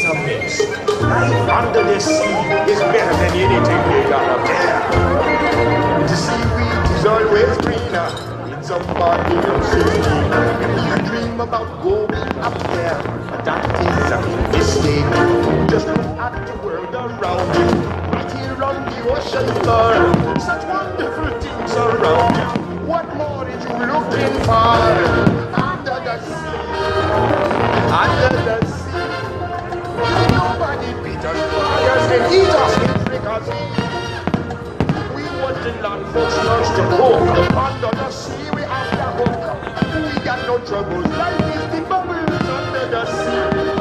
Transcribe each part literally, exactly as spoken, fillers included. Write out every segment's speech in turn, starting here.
a mix. Life under the sea is better than anything they got up there. The seaweed is always greener in somebody else's dream. You dream about going up there, but that is a mistake. Just look at the world around you. Right here on the ocean floor, such wonderful things around you. What more are you looking for? Under the sea, under the sea. Nobody beat us flyers and eat us in fricassee. We want the land folks lunch to cook. Under the sea we have the hook. We got no troubles. Life is the bubbles under the sea.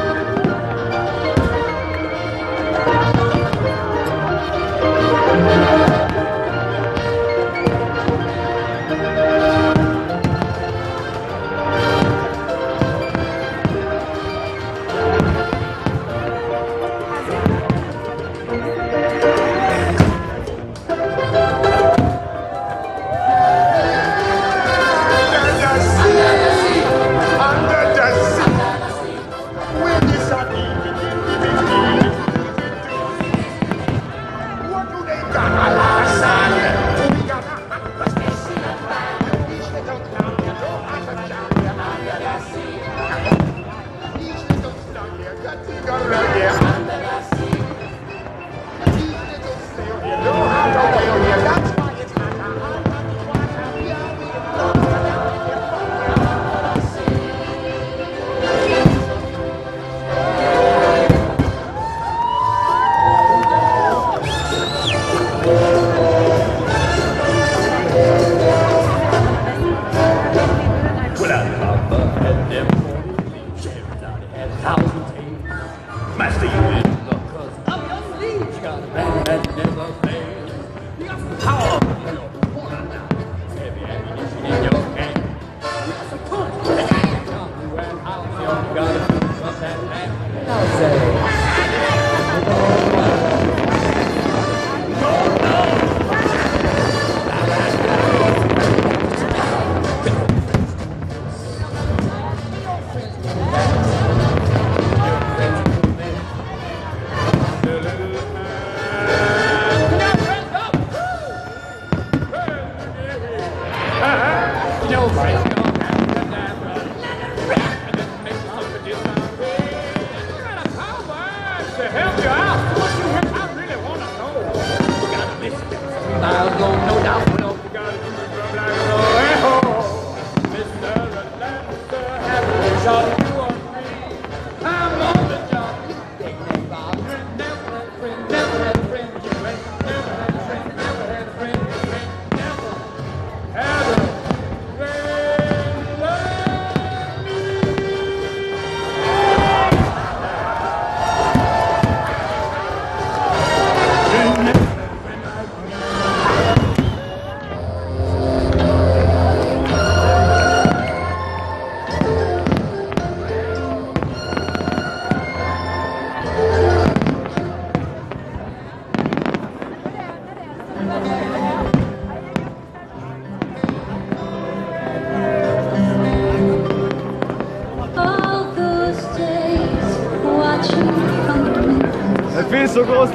So groß.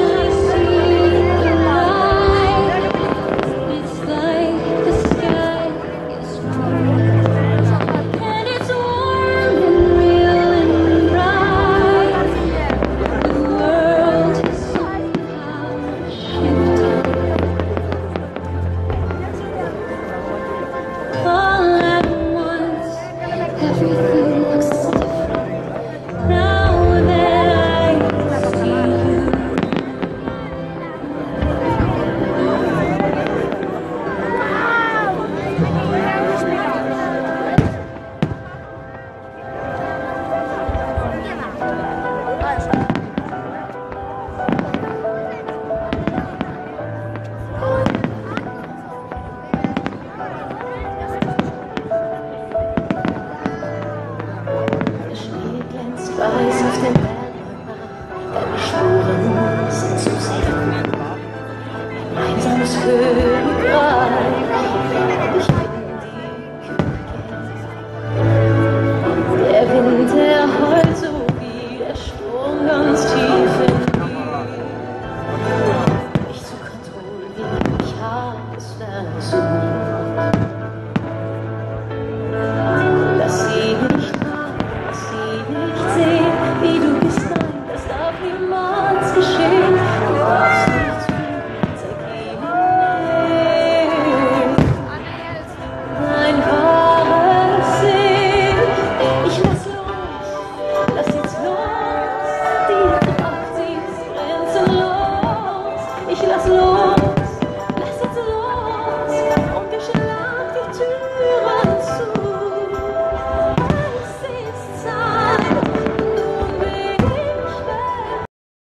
Sky Königreich. Ich bin die Königin. Der Wind, der heult so wie der Sturm ganz tief in mir. Mich zu kontrollieren, ich hab es versucht. Lass sie nicht rein, lass sie nicht sehen, wie du bist, nein, das darf niemals geschehen. Du darfst nichts tun, zeig ihnen nicht dein wahres Sinn. Ich lass los, lass jetzt los, die Macht, sie ist grenzenlos. Ich lass los.